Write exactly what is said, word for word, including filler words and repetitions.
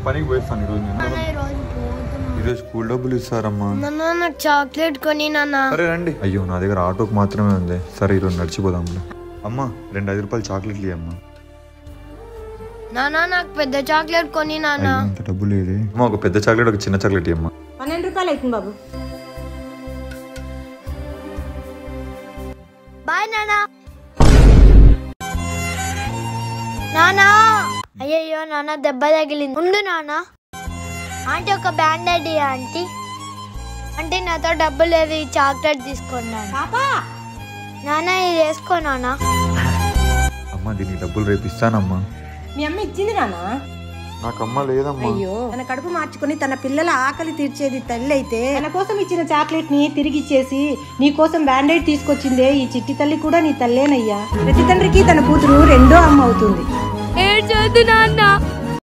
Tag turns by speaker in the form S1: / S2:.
S1: పనికి పోయిస్తాను ఈరోజు నేను. ఈరోజు స్కూల్ డబ్బులు ఇస్తారమ్మా.
S2: నాకు చాక్లెట్ కొని నాన్న.
S1: సరే రండి. అయ్యో నా దగ్గర ఆటోకి మాత్రమే ఉంది. సరే ఈరోజు నడిచిపోదాంలే. అమ్మా రెండు ఐదు రూపాయలు చాక్లెట్లు ఇవ్వమ్మా.
S2: నాన్న నాకు పెద్ద చాక్లెట్ కొని నాన్న.
S1: అంత డబ్బు లేదు. అమ్మా ఒక పెద్ద చాక్లెట్ ఒక చిన్న చాక్లెట్ ఇవ్వమ్మా.
S3: పన్నెండు రూపాయలు అవుతుంది బాబు.
S2: బాయ్ నాన్న. నానా అయ్యయ్యో నాన్న దెబ్బ తగిలింది. ఉండు నాన్న. ఆంటీ ఒక బ్యాండేడ్ ఆంటీ. అంటే నాతో డబ్బు లేదు, ఈ చాక్లెట్ తీసుకున్నాను. నాన్న ఇది వేసుకో నాన్న.
S1: అమ్మా దీనికి డబ్బులు రేపు ఇస్తానమ్మా.
S3: మీ అమ్మ ఇచ్చింది నాన్న.
S1: నాకు అమ్మ లేదమ్మా.
S3: అయ్యో తన కడుపు మార్చుకుని తన పిల్లల ఆకలి తీర్చేది తల్లి అయితే తన కోసం ఇచ్చిన చాక్లెట్ ని తిరిగి ఇచ్చేసి నీ కోసం బ్యాండేడ్ తీసుకొచ్చిందే ఈ చిట్టి తల్లి కూడా నీ తల్లేనయ్యా. ప్రతి తండ్రికి తన కూతురు రెండో అమ్మ అవుతుంది.
S2: ఏడ్చొద్దు నాన్న.